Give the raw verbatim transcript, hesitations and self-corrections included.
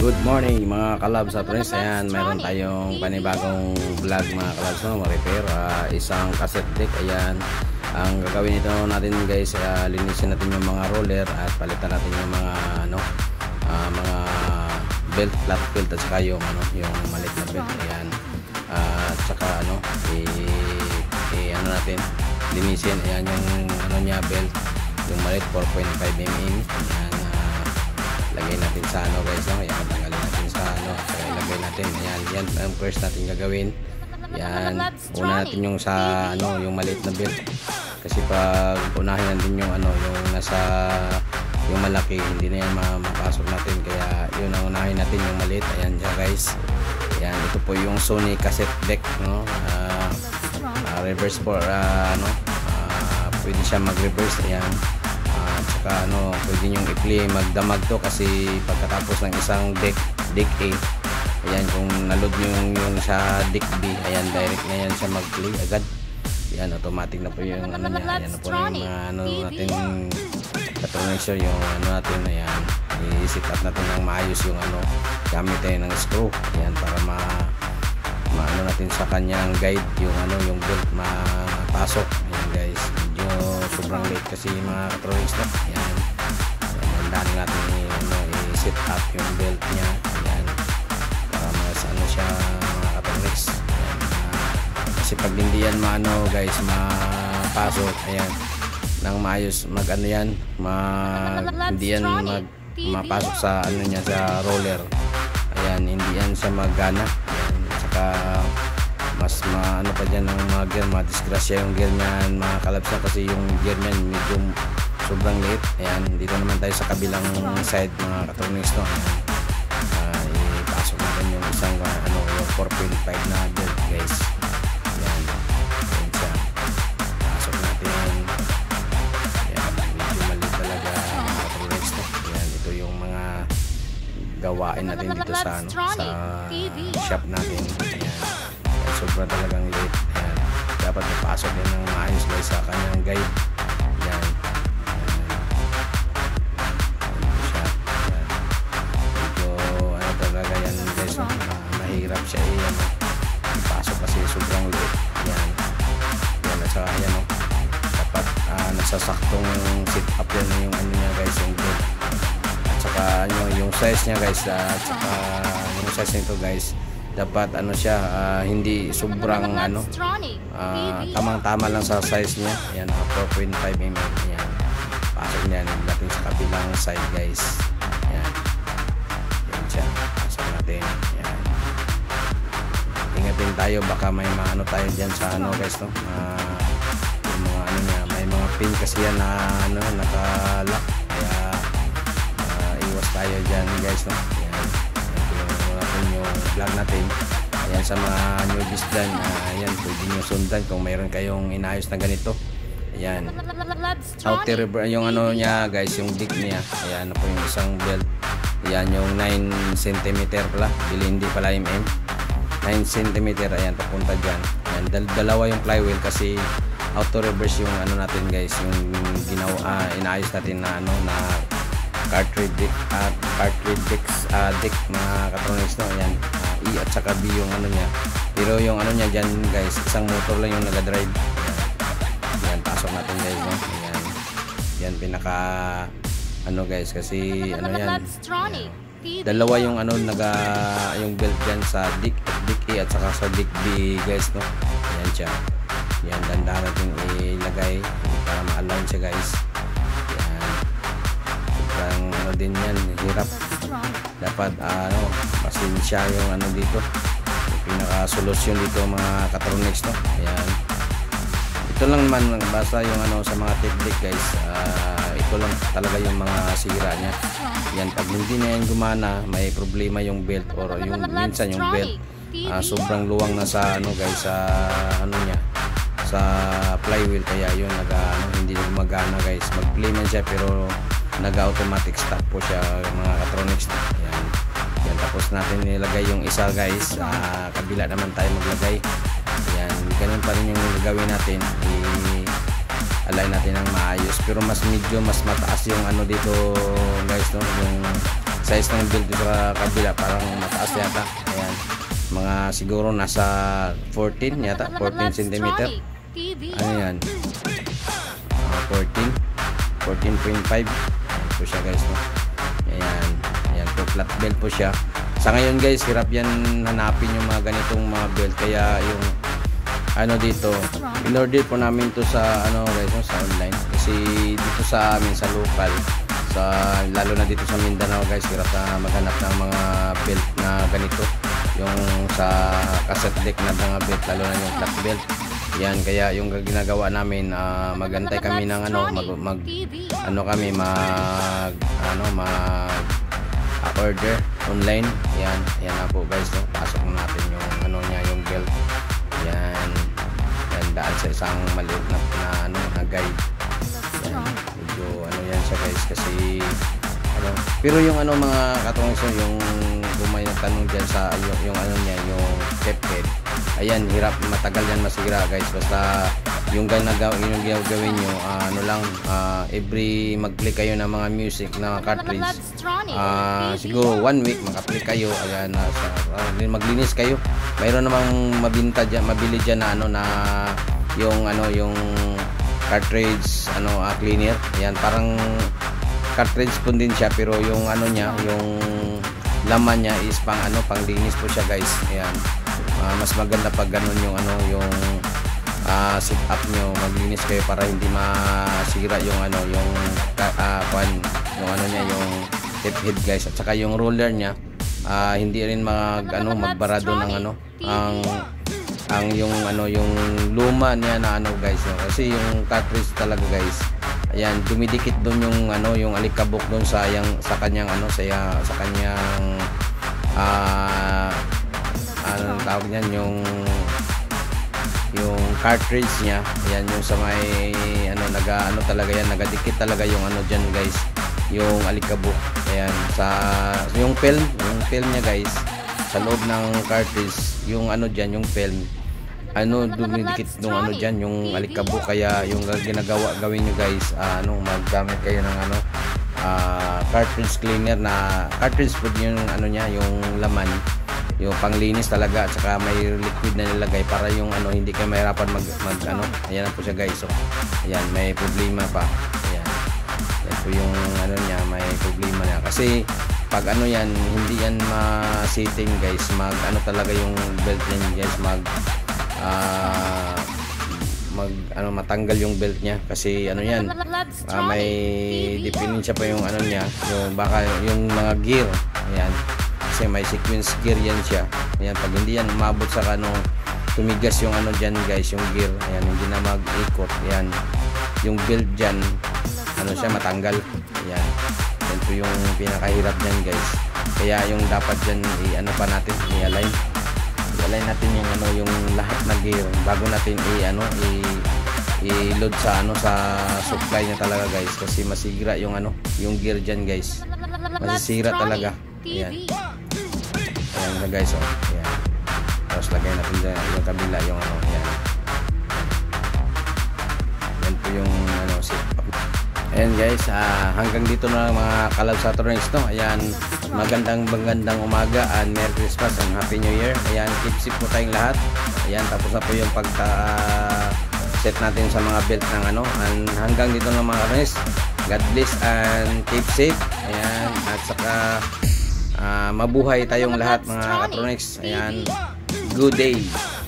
Good morning mga kalabs at friends. Ayan, mayroon tayong panibagong vlog mga kalabs, no? Ma-repair uh, isang cassette deck. Ayan, ang gagawin ito natin guys, uh, linisin natin yung mga roller at palitan natin yung mga ano, uh, mga belt, flat belt at saka yung ano, yung maliit na belt. Ayan, uh, at saka ano, i, i ano natin, linisin. Ayan yung ano niya, belt, yung maliit four point five millimeter. Ayan, lagay natin sa ano guys, no? Ayan, tanggalin natin sa ano, saka ilagay natin. Ayan, yan ang first natin gagawin. Yan, una natin yung sa ano, yung maliit na belt. Kasi pag unahin natin yung ano, yung nasa yung malaki, hindi na yan mapasok natin. Kaya yun ang unahin natin, yung maliit. Ayan siya guys. Ayan, ito po yung Sony cassette deck, no? Uh, uh, reverse for uh, ano, uh, pwede siya mag-reverse. Ayan. At saka ano, pwede nyo i-play magdamag to kasi pagkatapos ng isang deck, deck A, ayan, kung naload nyo yung, yung sa deck B, ayan, direct na yan siya mag-play agad. Ayan, automatic na po yung ano niya. Ayan na po yung mga ano natin, katronisyo yung ano natin. Ayan, i-set up natin ng maayos yung ano, gamit tayo ng screw. Ayan, para ma maano natin sa kanyang guide yung ano, yung belt mapasok. Ayan guys, medyo sobrang late kasi mga katronics na. Ayan, ayan, natin ano, i-set up yung belt niya. Ayan, para mas ano siya mga katronics. Ayan, uh, kasi pag hindi yan maano guys, mapasok, ayan, nang maayos mag ano yan, mag, hindi yan mag, mapasok sa ano niya, sa roller. Ayan, hindi yan siya magana. Uh, mas maano pa dyan ng mga gear, madisgrasya yung gear nyan mga kalabsa, kasi yung gear nyan medyo sobrang liit. Ayan, dito naman tayo sa kabilang side mga katronics, no? Uh, ipasok natin yung isang uh, ano, yung four point five na belt guys. Ayan, ayan siya, pasok natin. Ayan, medyo maliit talaga mga katronics, no? Ayan, ito yung mga gawain natin dito sa ano, sa shop natin. Ayan, sobra talagang late. Ayan, dapat mapasok din ng maayos guys sa kanyang guide. Ayan, siya. Ayan, medyo ano talaga yan guys, no? Mahirap siya. Ayan, ipasok kasi sobrang late. Ayan, ayan, at saka ayan, no? Dapat uh, nasasaktong sit up yan yung ano niya guys, yung belt. Saka ano, yung size niya guys, uh, at saka yung size nito guys, dapat ano siya, uh, hindi sobrang ano, uh, tamang-tama lang sa size niya. Ayan, uh, four point five millimeter. Ayan, pasok niya natin sa kabilang side guys. Ayan, ayan siya, pasok natin. Ayan, ingatin tayo, baka may maano tayo dyan sa ano guys, no? Uh, yung mga ano niya, may mga pin kasi yan na ano, naka-lock. Kaya iwas tayo dyan guys, no? Ayan, ayan yung vlog natin. Ayan, sa mga newbies dyan, uh, ayan, pwede nyo sundan kung mayroon kayong inayos na ganito. Ayan, outer yung ano niya guys, yung dick niya. Ayan, ano po yung isang belt. Ayan, yung nine centimeter pala, bili hindi pala mm, nine centimeter. Ayan, papunta dyan. Ayan, dal dalawa yung flywheel kasi auto reverse yung ano natin guys, yung ginawa, uh, inayos natin na ano, na cartridge deck, uh, cartridge decks, uh, deck mga katronics, no? Ayan, uh, E at saka B yung ano niya, pero yung ano niya dyan guys, isang motor lang yung nagadrive. Ayan, ayan, pasok natin guys, no? Ayan, yan pinaka ano guys, kasi ano yan, ayan, dalawa yung ano, naga yung belt dyan sa dick, dick A at saka sa dick B guys, no? Ayan siya. Yan, dandahan natin ilagay para ma-align siya guys. Ang ano din yan, hirap. Dapat uh, ano, pasensya yung ano dito, yung pinaka solusyon dito mga katronics, no? Ayan, ito lang naman, basta yung ano sa mga tape deck guys, uh, ito lang talaga yung mga sira nya. Yan, pag hindi na yan gumana, may problema yung belt, or yung minsan yung belt uh, sobrang luwang na sa ano guys, sa ano nya, sa flywheel, kaya yun naga, ano, hindi na gumagana guys. Mag-play man siya pero nag-automatic stop po siya mga katronics. Ayan, yan, tapos natin nilagay yung isa guys, uh, kabila naman tayo maglagay. Ayan, ganun pa rin yung gagawin natin, i-align natin ng maayos, pero mas medyo mas mataas yung ano dito guys, no? Yung size ng belt sa kabila parang mataas yata. Ayan, mga siguro nasa fourteen yata, fourteen centimeter. Ano yan, uh, fourteen fourteen point five. Ayan po siya guys, no? Ayan, ayan po, flat belt po siya. Sa ngayon guys, hirap yan hanapin yung mga ganitong mga belt, kaya yung ano dito, in-order po namin to sa ano guys, no, sa online, kasi dito sa amin sa local, sa lalo na dito sa Mindanao guys, hirap na maghanap ng mga belt na ganito, yung sa cassette deck na mga belt, lalo na yung flat belt. Yan, kaya yung ginagawa namin, uh, magantay kami ng ano, mag, mag ano kami mag ano mag uh, order online. Yan, yan na po guys, no? Pasok natin yung ano niya, yung belt. Yan, yan daan sa isang maliit na, na ano na guide. Yan, medyo ano yan siya guys, kasi ano, pero yung ano mga katulad so yung gumay na tanong dyan sa yung, yung ano niya, yung tap head, ayan, hirap, matagal yan masira guys. Basta yung ginagawa yung gagawin nyo, uh, ano lang, uh, every mag-click kayo ng mga music na cartridge, uh, siguro one week mag-click kayo, ayan, uh, uh, maglinis kayo. Mayroon namang mabinta dyan, mabili dyan na ano na yung ano yung cartridge ano uh, cleaner. Ayan, parang cartridge po din siya, pero yung ano niya, yung laman niya is pang ano, pang linis po siya guys. Ayan, uh, mas maganda pag ganun yung ano yung uh, sit up nyo, maglinis kayo para hindi masira yung ano yung uh, kwan, yung ano niya, yung tip head guys. At saka yung roller niya, uh, hindi rin mag ano magbarado ng ano ang ang yung ano yung luma niya na ano guys, no? Kasi yung cartridge talaga guys, ayan, dumidikit doon yung ano yung alikabok doon sa yang sa kanyang ano sa sa kanyang ah uh, ano tawag niyan, yung yung cartridge niya. Ayan, yung sa may ano naga ano talaga yan, nagadikit talaga yung ano diyan guys, yung alikabok. Ayan, sa yung film, yung film niya guys, sa loob ng cartridge, yung ano diyan, yung film ano dumidikit nung ano diyan, yung alikabok. Kaya yung ginagawa gawin niyo guys, uh, ano maggamit kayo ng ano uh, cartridge cleaner na cartridge food, yung ano niya, yung laman, yung panglinis talaga, at saka may liquid na nilagay para yung ano hindi kayo mahirapan mag, mag ano. Ayan po siya guys, so ayan, may problema pa. Ayan, yan po yung ano niya, may problema niya kasi pag ano yan, hindi yan ma-setting guys, mag ano talaga yung belt niya guys, mag uh, mag ano matanggal yung belt niya, kasi ano yan, uh, may diferensya pa yung ano niya, yung baka yung mga gear. Ayan, kasi may sequence gear yan siya. Ayan, pag hindi yan umabot sa ano, tumigas yung ano dyan guys, yung gear, ayan, hindi na mag-ikot. Ayan, yung belt dyan, ano siya, matanggal. Ayan, yan po yung pinakahirap dyan guys. Kaya yung dapat dyan, i-ano pa natin, i-align i-align natin yung ano, yung lahat na gear bago natin i-ano, i-load sa ano, sa supply niya talaga guys, kasi masira yung ano, yung gear dyan guys, masisira talaga. Ayan, ayan na guys, oh. Ayan, tapos lagay natin dyan yung kabila, yung ano, ayan, yan po yung ano, sit up. Ayan guys, uh, hanggang dito na mga Kalab Saturdays, no? Ayan, magandang magandang umaga and Merry Christmas and Happy New Year. Ayan, keep safe po tayong lahat. Ayan, tapos na po yung pagka uh, set natin sa mga belt ng ano, and hanggang dito na mga Kalabs. God bless and keep safe. Ayan, at saka uh, mabuhay tayong lahat mga Katronics. Ayan, good day.